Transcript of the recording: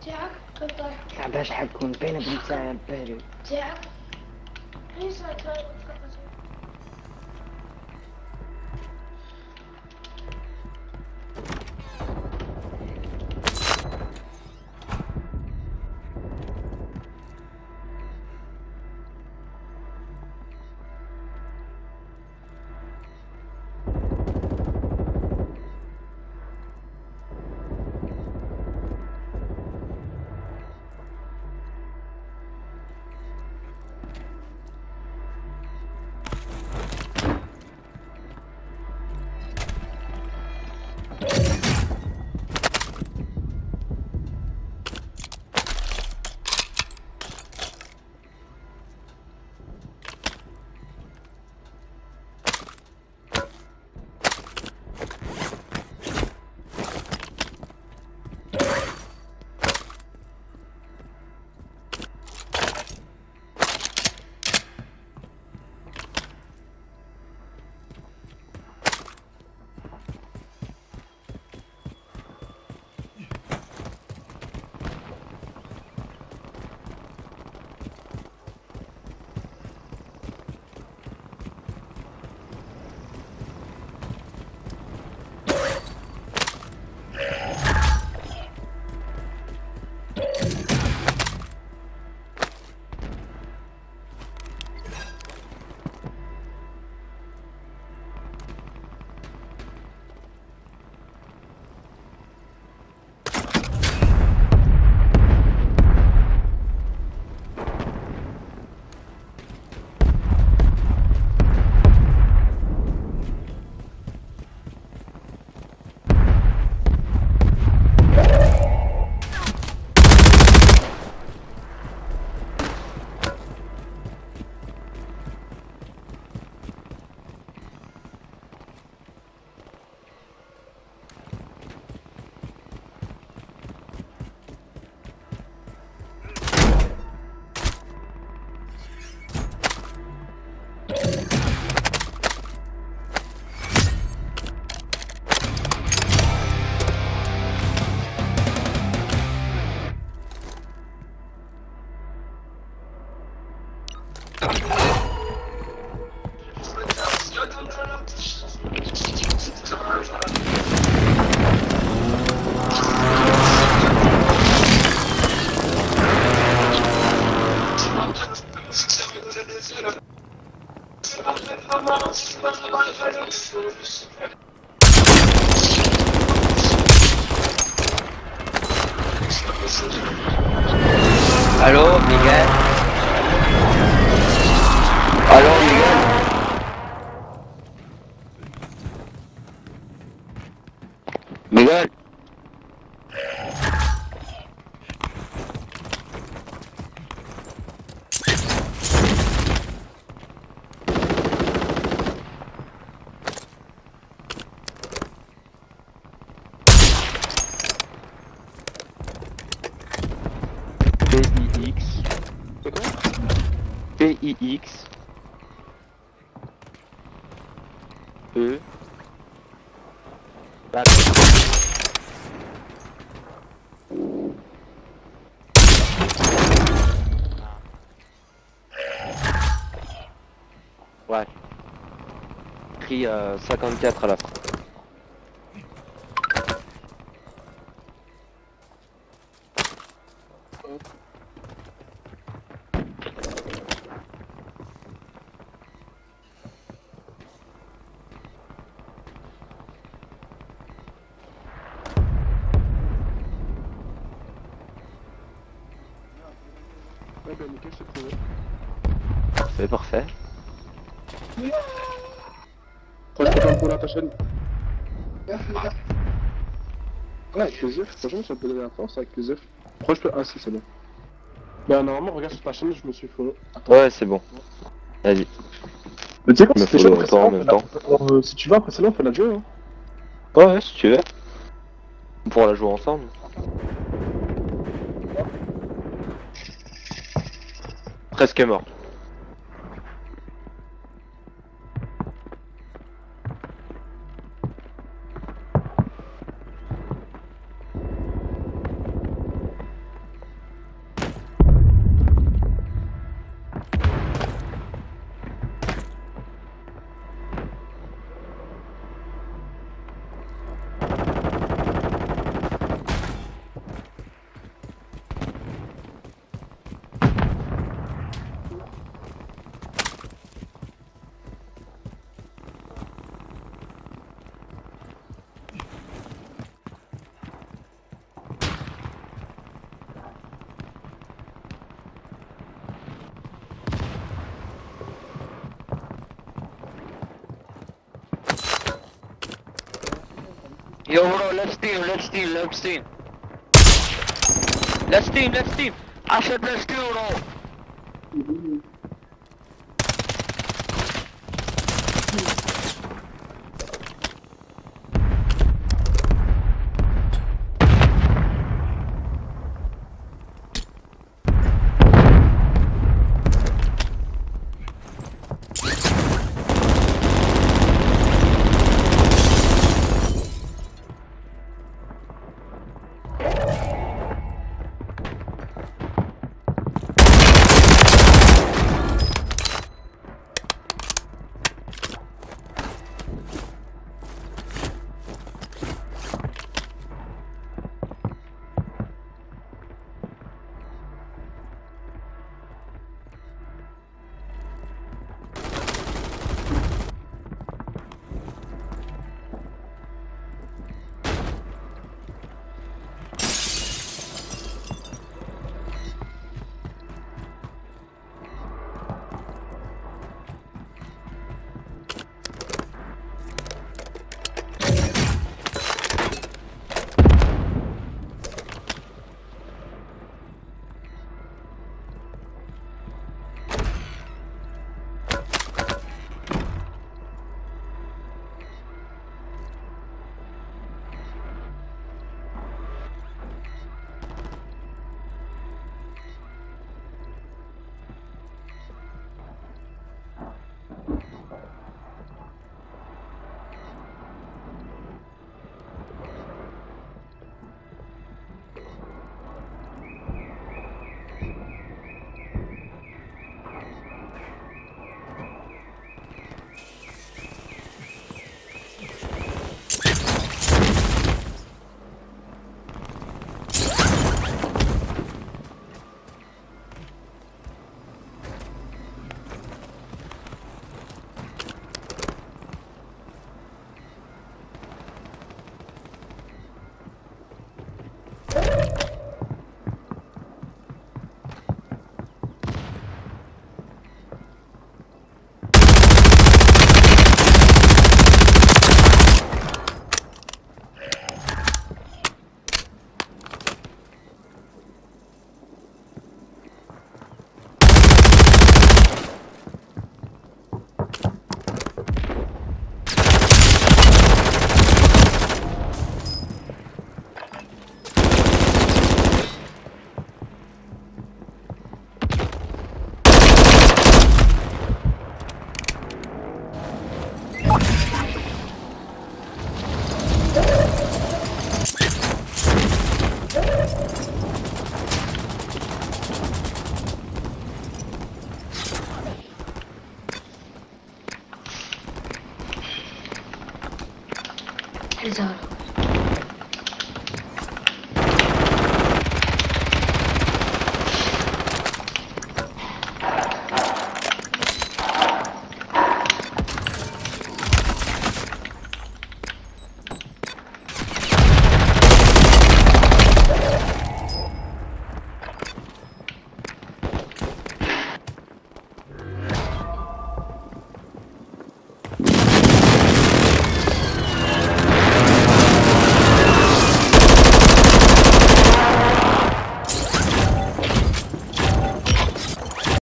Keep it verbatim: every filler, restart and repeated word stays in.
تاعك قطع باش حكون بين بنتاع بالو تاعك ليس تاعك Allô, Miguel? Allô, Miguel? Miguel? P I X. C'est quoi? P I X. E. Ouais. Écrit euh, cinquante-quatre à la fin. Ouais, bah nickel, c'est trouvé. C'est parfait. Crois que je peux pas me coller à ta chaîne. Ouais, avec plaisir. Franchement, ça peut donner la force, avec plaisir. Crois que je peux. Ah, si, c'est bon. Bah, normalement, regarde sur ta chaîne, je me suis follow. Attends. Ouais, c'est bon. Vas-y. Mais tu sais quoi, Me c'était follow chaud, autant en même temps. euh, si tu veux, après celle-là, on fait la duo, hein. Ouais, ouais, si tu veux. On pourra la jouer ensemble. Presque mort. Yo, bro, let's team, let's team, let's team. Let's team, let's team. I said let's team, bro. Esatto.